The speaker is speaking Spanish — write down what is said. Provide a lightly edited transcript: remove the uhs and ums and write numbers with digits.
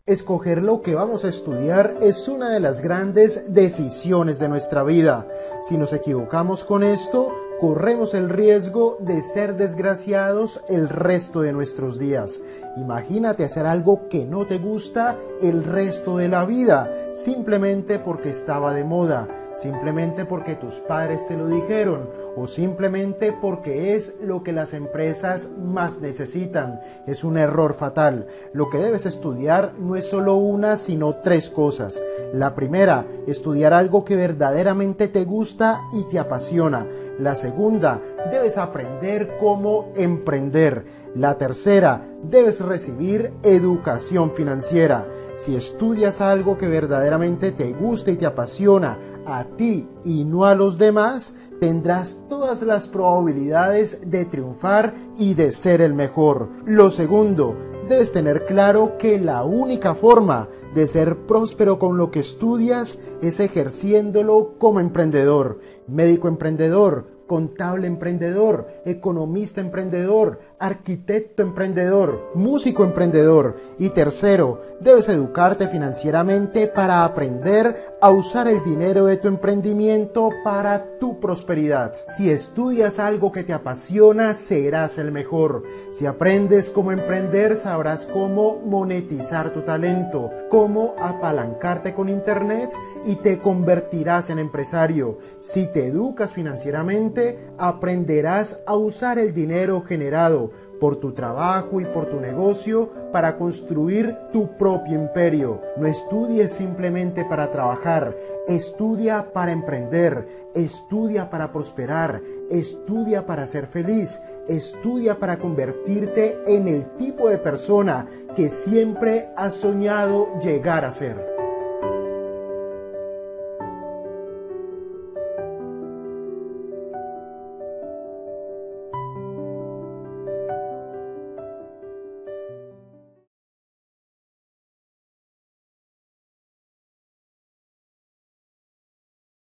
Escoger lo que vamos a estudiar es una de las grandes decisiones de nuestra vida. Si nos equivocamos con esto, corremos el riesgo de ser desgraciados el resto de nuestros días. Imagínate hacer algo que no te gusta el resto de la vida, simplemente porque estaba de moda, simplemente porque tus padres te lo dijeron o simplemente porque es lo que las empresas más necesitan. Es un error fatal. Lo que debes estudiar no es solo una, sino tres cosas. La primera, estudiar algo que verdaderamente te gusta y te apasiona. La segunda, debes aprender cómo emprender. La tercera, debes recibir educación financiera. Si estudias algo que verdaderamente te gusta y te apasiona a ti y no a los demás, tendrás todas las probabilidades de triunfar y de ser el mejor. Lo segundo, debes tener claro que la única forma de ser próspero con lo que estudias es ejerciéndolo como emprendedor, médico emprendedor, contable emprendedor, economista emprendedor, arquitecto emprendedor, músico emprendedor. Y tercero, debes educarte financieramente para aprender a usar el dinero de tu emprendimiento para tu prosperidad. Si estudias algo que te apasiona, serás el mejor. Si aprendes cómo emprender, sabrás cómo monetizar tu talento, cómo apalancarte con internet y te convertirás en empresario. Si te educas financieramente, aprenderás a usar el dinero generado por tu trabajo y por tu negocio para construir tu propio imperio. No estudies simplemente para trabajar, estudia para emprender, estudia para prosperar, estudia para ser feliz, estudia para convertirte en el tipo de persona que siempre has soñado llegar a ser.